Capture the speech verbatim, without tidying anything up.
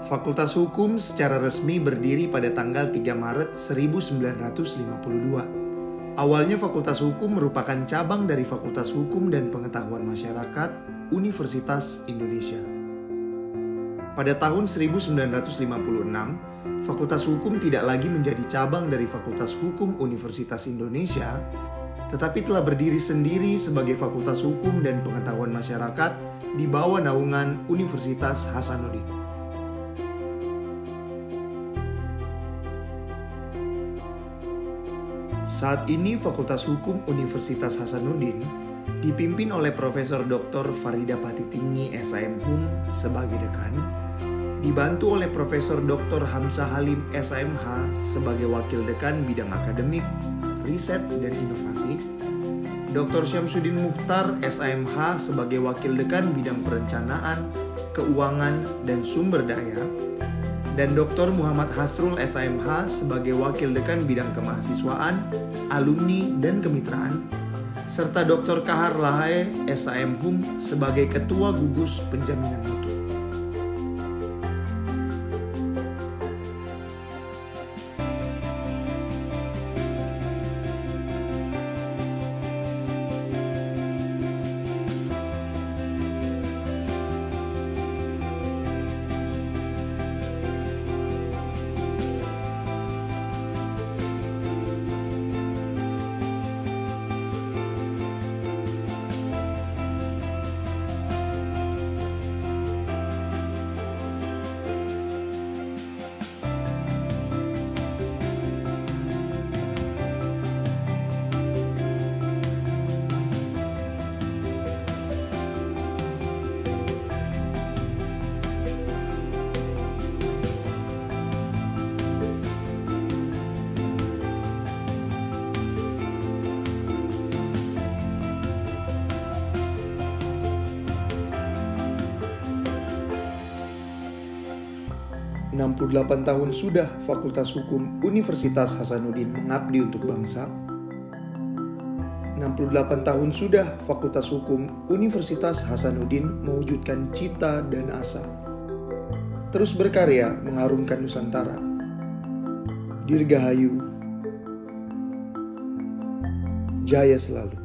Fakultas Hukum secara resmi berdiri pada tanggal tiga Maret seribu sembilan ratus lima puluh dua. Awalnya Fakultas Hukum merupakan cabang dari Fakultas Hukum dan Pengetahuan Masyarakat Universitas Indonesia. Pada tahun seribu sembilan ratus lima puluh enam, Fakultas Hukum tidak lagi menjadi cabang dari Fakultas Hukum Universitas Indonesia, tetapi telah berdiri sendiri sebagai Fakultas Hukum dan Pengetahuan Masyarakat di bawah naungan Universitas Hasanuddin. Saat ini Fakultas Hukum Universitas Hasanuddin dipimpin oleh Profesor Doktor Farida Patitinggi S A M Hum sebagai dekan, dibantu oleh Profesor Doktor Hamzah Halim S A M H sebagai wakil dekan bidang akademik, riset dan inovasi, Doktor Syamsuddin Mukhtar S A M H sebagai wakil dekan bidang perencanaan, keuangan dan sumber daya, dan Doktor Muhammad Hasrul S A M H sebagai Wakil Dekan Bidang Kemahasiswaan, Alumni, dan Kemitraan, serta Doktor Kahar Lahae S A M Hum sebagai Ketua Gugus Penjaminan Mutu. enam puluh delapan tahun sudah Fakultas Hukum Universitas Hasanuddin mengabdi untuk bangsa. enam puluh delapan tahun sudah Fakultas Hukum Universitas Hasanuddin mewujudkan cita dan asa. Terus berkarya mengharumkan Nusantara. Dirgahayu. Jaya selalu.